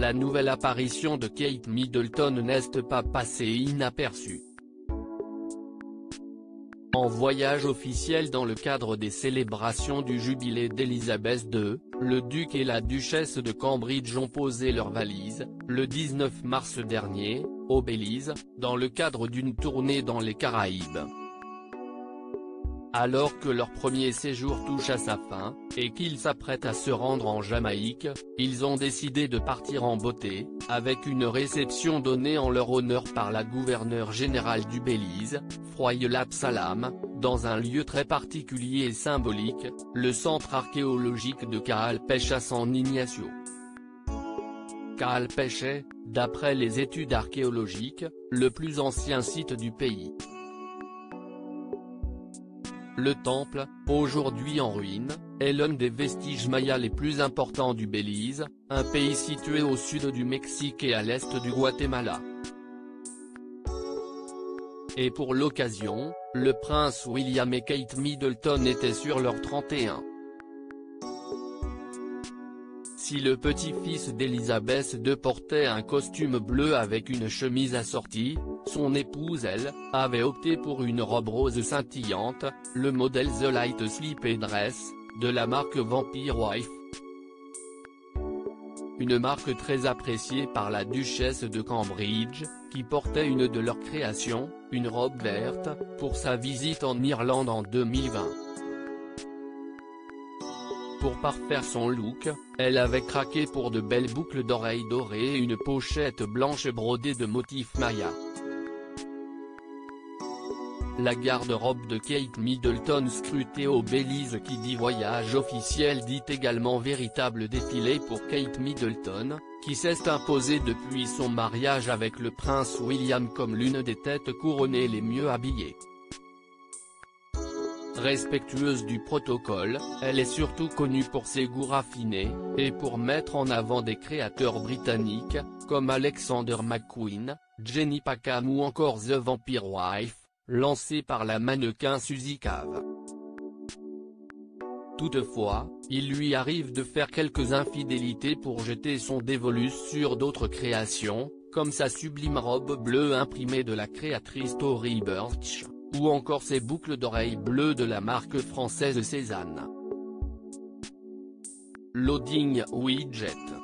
la nouvelle apparition de Kate Middleton n'est pas passée inaperçue. En voyage officiel dans le cadre des célébrations du jubilé d'Élisabeth II, le duc et la duchesse de Cambridge ont posé leurs valises, le 19 mars dernier, au Belize, dans le cadre d'une tournée dans les Caraïbes. Alors que leur premier séjour touche à sa fin, et qu'ils s'apprêtent à se rendre en Jamaïque, ils ont décidé de partir en beauté, avec une réception donnée en leur honneur par la gouverneure générale du Belize, Froyle Absalam, dans un lieu très particulier et symbolique, le centre archéologique de Caalpech à San Ignacio. Caalpech est, d'après les études archéologiques, le plus ancien site du pays. Le temple, aujourd'hui en ruine, est l'un des vestiges mayas les plus importants du Belize, un pays situé au sud du Mexique et à l'est du Guatemala. Et pour l'occasion, le prince William et Kate Middleton étaient sur leur 31. Si le petit-fils d'Élisabeth II portait un costume bleu avec une chemise assortie, son épouse elle, avait opté pour une robe rose scintillante, le modèle The Light Sleep Dress, de la marque Vampire Wife. Une marque très appréciée par la duchesse de Cambridge, qui portait une de leurs créations, une robe verte, pour sa visite en Irlande en 2020. Pour parfaire son look, elle avait craqué pour de belles boucles d'oreilles dorées et une pochette blanche brodée de motifs mayas. La garde-robe de Kate Middleton scrutée au Belize qui dit voyage officiel dit également véritable défilé pour Kate Middleton, qui s'est imposée depuis son mariage avec le prince William comme l'une des têtes couronnées les mieux habillées. Respectueuse du protocole, elle est surtout connue pour ses goûts raffinés, et pour mettre en avant des créateurs britanniques, comme Alexander McQueen, Jenny Packham ou encore The Vampire Wife, lancé par la mannequin Suzy Cave. Toutefois, il lui arrive de faire quelques infidélités pour jeter son dévolu sur d'autres créations, comme sa sublime robe bleue imprimée de la créatrice Tory Burch, ou encore ses boucles d'oreilles bleues de la marque française Cézanne. Loading Widget.